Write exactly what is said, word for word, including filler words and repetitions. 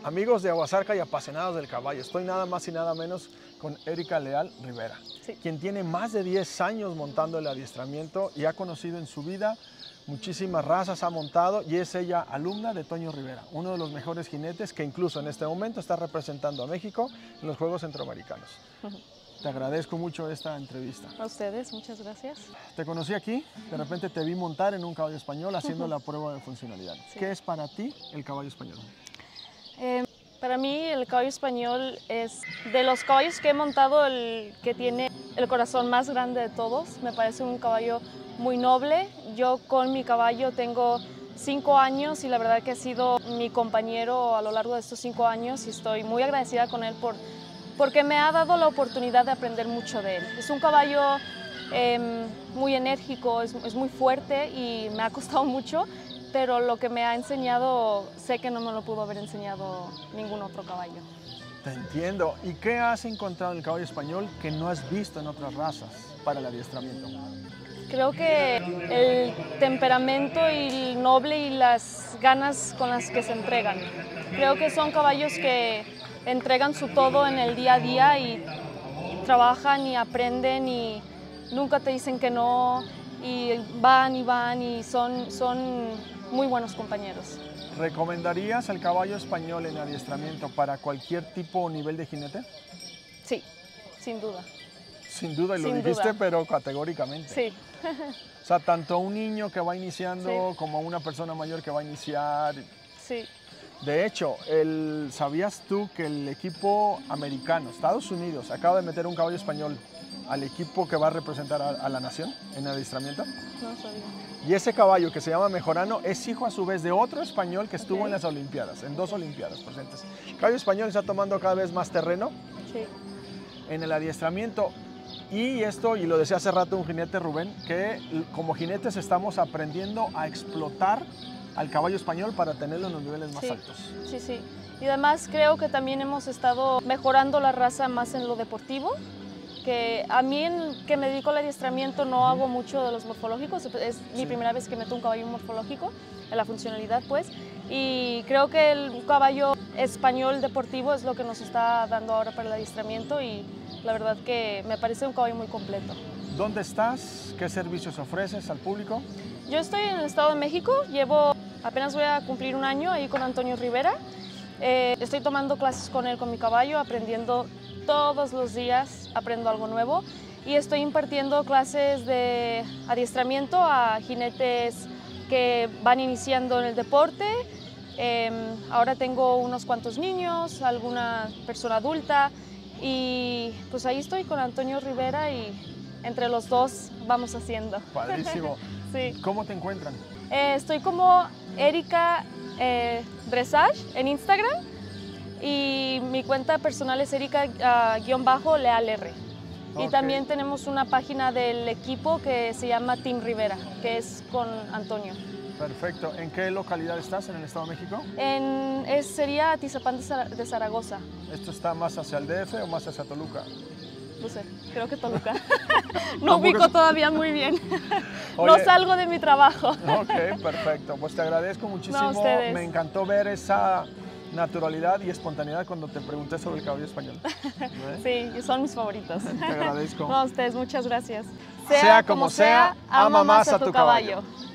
Amigos de Aguasarca y apasionados del caballo, estoy nada más y nada menos con Erika Leal Rivera, sí. quien tiene más de diez años montando el adiestramiento y ha conocido en su vida muchísimas razas, ha montado y es ella alumna de Toño Rivera, uno de los mejores jinetes que incluso en este momento está representando a México en los Juegos Centroamericanos. Uh-huh. Te agradezco mucho esta entrevista. A ustedes, muchas gracias. Te conocí aquí, de repente te vi montar en un caballo español haciendo la prueba de funcionalidad. Sí. ¿Qué es para ti el caballo español? Eh, para mí el caballo español es de los caballos que he montado el que tiene el corazón más grande de todos. Me parece un caballo muy noble. Yo con mi caballo tengo cinco años y la verdad que ha sido mi compañero a lo largo de estos cinco años y estoy muy agradecida con él por porque me ha dado la oportunidad de aprender mucho de él. Es un caballo eh, muy enérgico, es, es muy fuerte y me ha costado mucho, pero lo que me ha enseñado sé que no me lo pudo haber enseñado ningún otro caballo. Te entiendo. ¿Y qué has encontrado en el caballo español que no has visto en otras razas para el adiestramiento? Creo que el temperamento y el noble y las ganas con las que se entregan. Creo que son caballos que entregan su todo en el día a día y trabajan y aprenden y nunca te dicen que no y van y van y son, son muy buenos compañeros. ¿Recomendarías el caballo español en adiestramiento para cualquier tipo o nivel de jinete? Sí, sin duda. Sin duda, y sin lo dijiste, duda. Pero categóricamente. Sí. O sea, tanto un niño que va iniciando sí. como una persona mayor que va a iniciar. Sí. De hecho, el, ¿sabías tú que el equipo americano, Estados Unidos, acaba de meter un caballo español al equipo que va a representar a, a la nación en adiestramiento? No sabía. Y ese caballo que se llama Mejorano es hijo a su vez de otro español que estuvo okay. en las Olimpiadas, en dos Olimpiadas presentes. El caballo español está tomando cada vez más terreno sí. en el adiestramiento. Y esto, y lo decía hace rato un jinete, Rubén, que como jinetes estamos aprendiendo a explotar al caballo español para tenerlo en los niveles más sí, altos. Sí, sí. Y además creo que también hemos estado mejorando la raza más en lo deportivo, que a mí en que me dedico al adiestramiento no hago mucho de los morfológicos, es mi sí. primera vez que meto un caballo morfológico, en la funcionalidad pues, y creo que el caballo español deportivo es lo que nos está dando ahora para el adiestramiento y la verdad que me parece un caballo muy completo. ¿Dónde estás? ¿Qué servicios ofreces al público? Yo estoy en el Estado de México, llevo, apenas voy a cumplir un año ahí con Antonio Rivera. Eh, estoy tomando clases con él, con mi caballo, aprendiendo todos los días, aprendo algo nuevo. Y estoy impartiendo clases de adiestramiento a jinetes que van iniciando en el deporte. Eh, ahora tengo unos cuantos niños, alguna persona adulta. Y pues ahí estoy con Antonio Rivera y entre los dos vamos haciendo. Padrísimo. Sí. ¿Cómo te encuentran? Eh, estoy como Erika eh, Dressage en Instagram y mi cuenta personal es Erika-Leal R. Okay. Y también tenemos una página del equipo que se llama Team Rivera, que es con Antonio. Perfecto. ¿En qué localidad estás en el Estado de México? En, es, sería Atizapán de Zaragoza. ¿Esto está más hacia el D F o más hacia Toluca? No sé, creo que Toluca. No ubico todavía muy bien. Oye, no salgo de mi trabajo. Ok, perfecto. Pues te agradezco muchísimo. No, me encantó ver esa naturalidad y espontaneidad cuando te pregunté sobre el caballo español. ¿Eh? Sí, son mis favoritos. Te agradezco. No, a ustedes, muchas gracias. Sea, sea como sea, ama más a tu caballo. caballo.